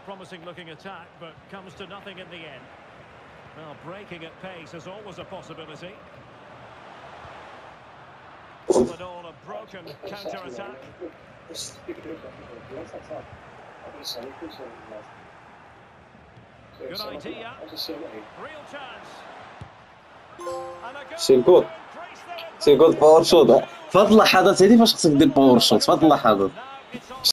promising looking attack, but comes to nothing in the end. Well, breaking at pace is always a possibility. All in all, a broken counter-attack. Good idea. Real chance. And a goal. سي جول سي جول باور شوت. في هاد اللحظات هادي فاش خصك دير باور شوت، في هاد اللحظات.